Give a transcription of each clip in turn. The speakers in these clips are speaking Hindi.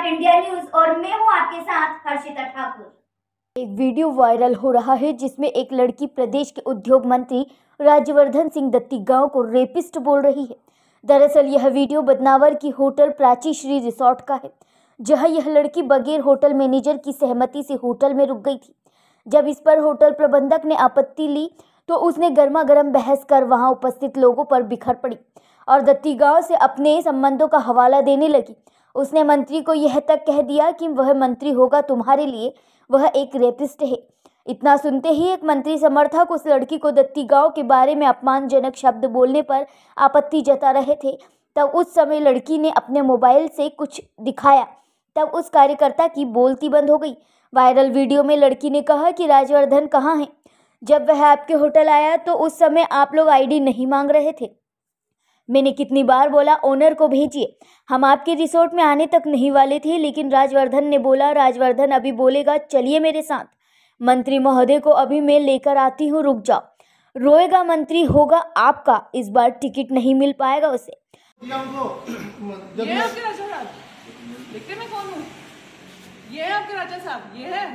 इंडिया न्यूज और मैं हूं आपके साथ हर्षिता ठाकुर। एक वीडियो वायरल हो रहा है जिसमें एक लड़की प्रदेश के उद्योग मंत्री राज्यवर्धन सिंह दत्तीगांव को रेपिस्ट बोल रही है। दरअसल यह वीडियो बदनावर की होटल प्राची श्री रिसोर्ट का है, जहां यह लड़की बगैर होटल मैनेजर की सहमति से होटल में रुक गई थी। जब इस पर होटल प्रबंधक ने आपत्ति ली तो उसने गर्मा गर्म बहस कर वहां उपस्थित लोगों पर बिखर पड़ी और दत्तीगांव से अपने संबंधों का हवाला देने लगी। उसने मंत्री को यह तक कह दिया कि वह मंत्री होगा तुम्हारे लिए, वह एक रेपिस्ट है। इतना सुनते ही एक मंत्री समर्थक उस लड़की को दत्तीगांव के बारे में अपमानजनक शब्द बोलने पर आपत्ति जता रहे थे। तब उस समय लड़की ने अपने मोबाइल से कुछ दिखाया, तब उस कार्यकर्ता की बोलती बंद हो गई। वायरल वीडियो में लड़की ने कहा कि राजवर्धन कहाँ है? जब वह आपके होटल आया तो उस समय आप लोग आईडी नहीं मांग रहे थे। मैंने कितनी बार बोला ओनर को भेजिए, हम आपके रिसोर्ट में आने तक नहीं वाले थे, लेकिन राजवर्धन ने बोला राजवर्धन अभी बोलेगा चलिए मेरे साथ। मंत्री महोदय को अभी मैं लेकर आती हूँ, रुक जाओ। रोएगा मंत्री होगा आपका, इस बार टिकट नहीं मिल पाएगा उसे। ये आपके राजा साहब देखते मैं कौन हूँ? ये है आपके राजा साहब,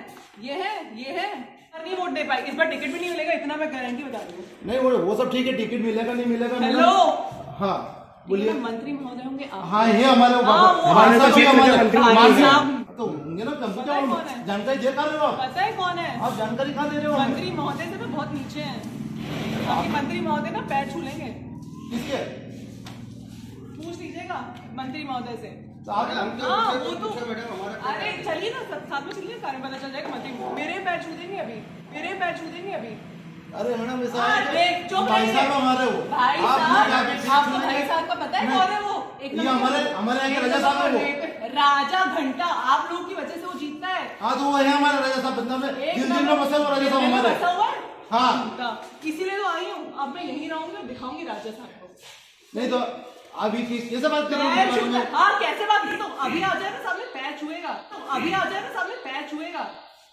ये है नहीं वोट दे पाई, इस बार टिकट भी नहीं मिलेगा, इतना मैं गारंटी बता रही हूँ। नहीं वो सब ठीक है, टिकट मिलेगा नहीं मिलेगा। हेलो हाँ बोलिए। मंत्री महोदय होंगे आप? हाँ ये हमारे हमारे तो होंगे ना, कंप्यूटर जानकारी दे कर रहे हो आप? पता है कौन है आप जानकारी कहाँ दे रहे हो? मंत्री महोदय से तो बहुत नीचे हैं आपके मंत्री महोदय ना, पैर छू लेंगे। किसके? पूछ लीजिएगा मंत्री महोदय से। हाँ वो तो अरे चलिए ना साथ में चलिए, कार्य पता चल जाएगा। मंत्री मेरे पैर छू देंगे अभी, मेरे पैर छू देंगे अभी। अरे मैडम ऐसा है भाई साहब हमारे वो भाई साहब, आपको भाई साहब का पता है कौन है वो? एक हमारे यहाँ राजा साहब है वो, राजा घंटा। आप लोगों की वजह से वो जीतता है। हाँ तो वो है हमारे राजा साहब, बंदा में जिन दिन में बसा वो राजा साहब हमारे। हाँ इसीलिए तो आई हूँ, अब मैं यहीं रहूंगी और दिखाऊंगी राजा साहब को। नहीं तो अभी कैसे बात कर रहे हो? हाँ कैसे बात कर, तो अभी आ जाए ना सामने पैर छुएगा, तो अभी आ जाए ना सामने पैर छुएगा।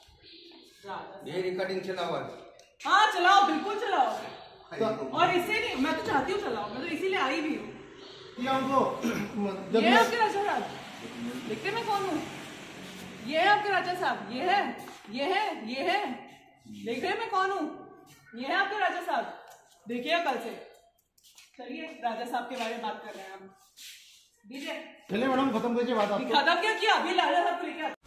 ये रिकॉर्डिंग चलाओ। हाँ चलाओ, बिल्कुल चलाओ। और इससे नहीं, मैं तो चाहती हूँ चलाओ, मैं तो इसीलिए आई भी हूँ। ये आपके राजा साहब देखते मैं कौन हूँ? ये है आपके राजा साहब, ये है देख रहे मैं कौन हूँ? ये है आपके राजा साहब, देखिए कल से। चलिए राजा साहब के बारे में बात कर रहे हैं हम। दीजिए चलिए मैडम खत्म कीजिए बात। खत्म क्या किया? अभी राजा साहब को लेकर